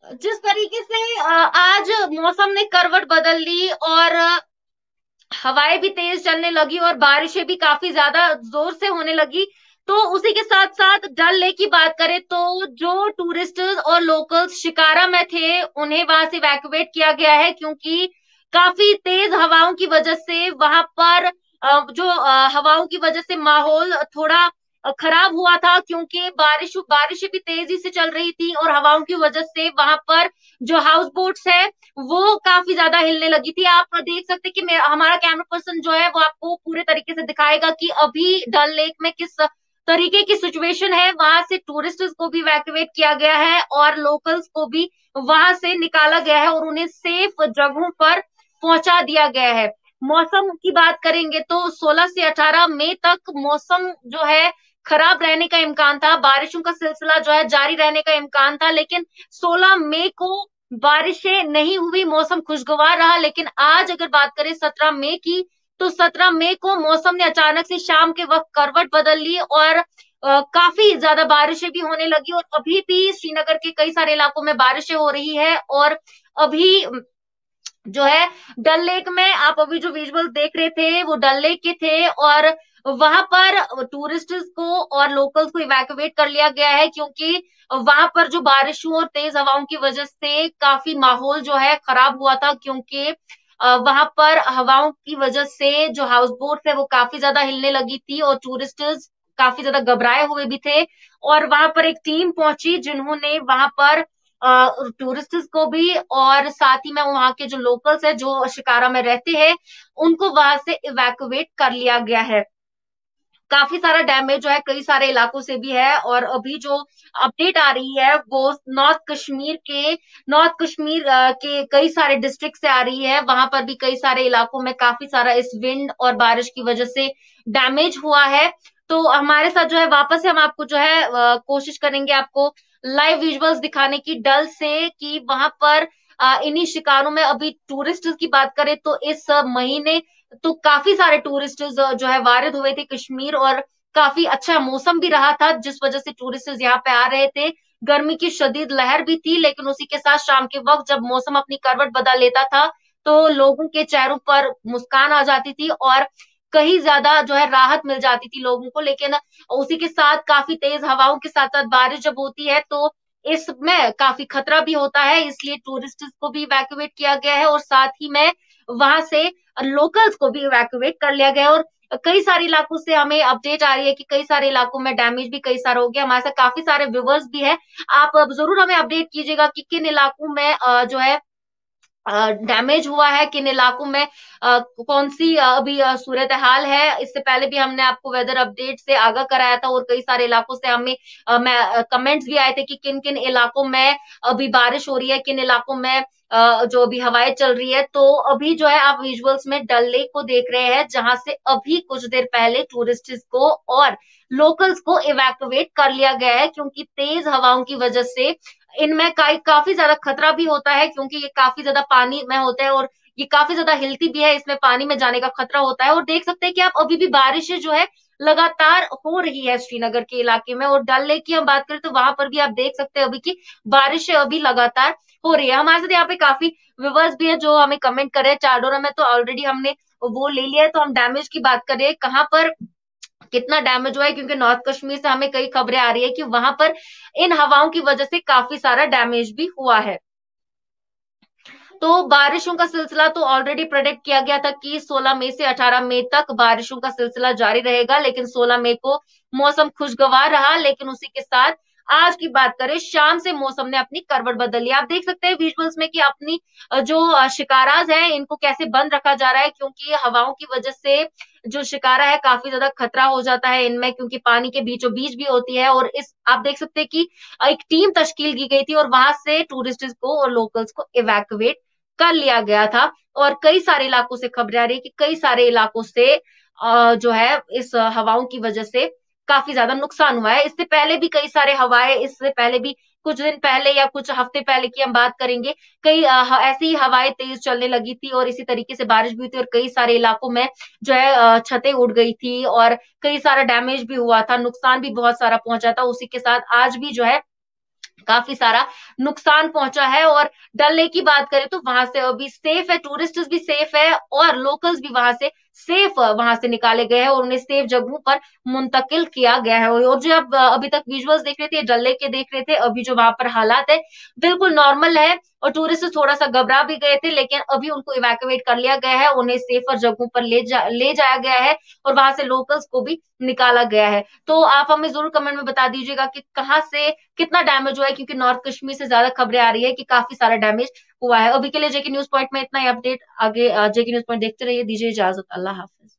जिस तरीके से आज मौसम ने करवट बदल ली और हवाएं भी तेज चलने लगी और बारिशें भी काफी ज्यादा जोर से होने लगी। तो उसी के साथ साथ डल लेक की बात करें तो जो टूरिस्ट और लोकल्स शिकारा में थे उन्हें वहां से इवैक्यूएट किया गया है, क्योंकि काफी तेज हवाओं की वजह से वहां पर हवाओं की वजह से माहौल थोड़ा खराब हुआ था, क्योंकि बारिश भी तेजी से चल रही थी और हवाओं की वजह से वहां पर जो हाउस बोट्स है वो काफी ज्यादा हिलने लगी थी। आप देख सकते हैं कि हमारा कैमरा पर्सन जो है वो आपको पूरे तरीके से दिखाएगा कि अभी डल लेक में किस तरीके की सिचुएशन है। वहां से टूरिस्ट्स को भी इवैक्यूएट किया गया है और लोकल्स को भी वहां से निकाला गया है और उन्हें सेफ जगहों पर पहुंचा दिया गया है। मौसम की बात करेंगे तो 16 से 18 मई तक मौसम जो है खराब रहने का इम्कान था, बारिशों का सिलसिला जो है जारी रहने का इम्कान था, लेकिन 16 मई को बारिशें नहीं हुई, मौसम खुशगवार रहा। लेकिन आज अगर बात करें 17 मई की, तो 17 मई को मौसम ने अचानक से शाम के वक्त करवट बदल ली और काफी ज्यादा बारिशें भी होने लगी और अभी भी श्रीनगर के कई सारे इलाकों में बारिशें हो रही है। और अभी जो है डल लेक में आप अभी जो विजुअल देख रहे थे वो डल लेक के थे और वहां पर टूरिस्ट्स को और लोकल्स को इवैक्यूएट कर लिया गया है, क्योंकि वहां पर जो बारिशों और तेज हवाओं की वजह से काफी माहौल जो है खराब हुआ था, क्योंकि वहां पर हवाओं की वजह से जो हाउस बोट है वो काफी ज्यादा हिलने लगी थी और टूरिस्ट्स काफी ज्यादा घबराए हुए भी थे। और वहां पर एक टीम पहुंची जिन्होंने वहां पर टूरिस्ट्स को भी और साथ ही में वहां के जो लोकल्स है जो शिकारा में रहते हैं उनको वहां से इवैक्यूएट कर लिया गया है। काफी सारा डैमेज जो है कई सारे इलाकों से भी है और अभी जो अपडेट आ रही है वो नॉर्थ कश्मीर के कई सारे डिस्ट्रिक्ट से आ रही है। वहां पर भी कई सारे इलाकों में काफी सारा इस विंड और बारिश की वजह से डैमेज हुआ है। तो हमारे साथ जो है वापस से हम आपको जो है कोशिश करेंगे आपको लाइव विजुअल्स दिखाने की डल से कि वहां पर इन्हीं शिकारों में अभी टूरिस्ट की बात करें तो इस महीने तो काफी सारे टूरिस्ट जो है वारिद हुए थे कश्मीर और काफी अच्छा मौसम भी रहा था, जिस वजह से टूरिस्ट यहाँ पे आ रहे थे। गर्मी की शदीद लहर भी थी, लेकिन उसी के साथ शाम के वक्त जब मौसम अपनी करवट बदल लेता था तो लोगों के चेहरों पर मुस्कान आ जाती थी और कहीं ज्यादा जो है राहत मिल जाती थी लोगों को। लेकिन उसी के साथ काफी तेज हवाओं के साथ साथ बारिश जब होती है तो इसमें काफी खतरा भी होता है, इसलिए टूरिस्ट को भी इवैक्यूएट किया गया है और साथ ही में वहां से लोकल्स को भी इवैक्यूएट कर लिया गया है। और कई सारे इलाकों से हमें अपडेट आ रही है कि कई सारे इलाकों में डैमेज भी कई सारा हो गया। हमारे साथ काफी सारे व्यूवर्स भी है, आप अब जरूर हमें अपडेट कीजिएगा कि किन इलाकों में जो है डैमेज हुआ है, किन इलाकों में कौन सी अभी सूरत हाल है। इससे पहले भी हमने आपको वेदर अपडेट से आगाह कराया था और कई सारे इलाकों से हमें कमेंट्स भी आए थे कि किन किन इलाकों में अभी बारिश हो रही है, किन इलाकों में जो अभी हवाएं चल रही है। तो अभी जो है आप विजुअल्स में डल लेक को देख रहे हैं, जहां से अभी कुछ देर पहले टूरिस्ट को और लोकल्स को इवैक्यूएट कर लिया गया है, क्योंकि तेज हवाओं की वजह से इनमें काफी ज्यादा खतरा भी होता है, क्योंकि ये काफी ज्यादा पानी में होता है और ये काफी ज्यादा हिलती भी है, इसमें पानी में जाने का खतरा होता है। और देख सकते हैं कि आप अभी भी बारिशें जो है लगातार हो रही है श्रीनगर के इलाके में। और डल लेक की हम बात करें तो वहां पर भी आप देख सकते हैं अभी की बारिशें अभी लगातार हो रही है। हमारे साथ यहाँ पे काफी व्यूवर्स भी है जो हमें कमेंट कर रहे हैं। चाडोरा में तो ऑलरेडी हमने वो ले लिया है, तो हम डैमेज की बात कर रहे हैं कहाँ पर कितना डैमेज हुआ है, क्योंकि नॉर्थ कश्मीर से हमें कई खबरें आ रही है कि वहां पर इन हवाओं की वजह से काफी सारा डैमेज भी हुआ है। तो बारिशों का सिलसिला तो ऑलरेडी प्रेडिक्ट किया गया था कि 16 मई से 18 मई तक बारिशों का सिलसिला जारी रहेगा, लेकिन 16 मई को मौसम खुशगवार रहा। लेकिन उसी के साथ आज की बात करें, शाम से मौसम ने अपनी करवट बदल ली। आप देख सकते हैं विजुअल्स में कि अपनी जो शिकाराज हैं इनको कैसे बंद रखा जा रहा है, क्योंकि हवाओं की वजह से जो शिकारा है काफी ज्यादा खतरा हो जाता है इनमें, क्योंकि पानी के बीचों बीच भी होती है। और इस आप देख सकते हैं कि एक टीम तश्कील की गई थी और वहां से टूरिस्ट को और लोकल्स को इवैक्यूएट कर लिया गया था। और कई सारे इलाकों से खबरें आ रही है कि कई सारे इलाकों से जो है इस हवाओं की वजह से काफी ज्यादा नुकसान हुआ है। इससे पहले भी कई सारे हवाएं, इससे पहले भी कुछ दिन पहले या कुछ हफ्ते पहले की हम बात करेंगे, कई ऐसी ही हवाएं तेज चलने लगी थी और इसी तरीके से बारिश भी हुई थी और कई सारे इलाकों में जो है छतें उड़ गई थी और कई सारा डैमेज भी हुआ था, नुकसान भी बहुत सारा पहुंचा था। उसी के साथ आज भी जो है काफी सारा नुकसान पहुंचा है। और डल लेक की बात करें तो वहां से अभी सेफ है, टूरिस्ट भी सेफ है और लोकल्स भी वहां से सेफ वहां से निकाले गए हैं और उन्हें सेफ जगहों पर मुंतकिल किया गया है। और जो आप अभी तक विजुअल्स देख रहे थे, डल लेक के देख रहे थे, अभी जो वहां पर हालात है बिल्कुल नॉर्मल है। और टूरिस्ट थोड़ा सा घबरा भी गए थे, लेकिन अभी उनको इवैक्यूएट कर लिया गया है, उन्हें सेफर जगहों पर ले जाया गया है और वहां से लोकल्स को भी निकाला गया है। तो आप हमें जरूर कमेंट में बता दीजिएगा कि कहाँ से कितना डैमेज हुआ है, क्योंकि नॉर्थ कश्मीर से ज्यादा खबरें आ रही है कि काफी सारा डैमेज हुआ है। अभी के लिए जेके न्यूज पॉइंट में इतना ही अपडेट। आगे जेके न्यूज पॉइंट देखते रहिए। दीजिए इजाजत। अल्लाह हाफिज।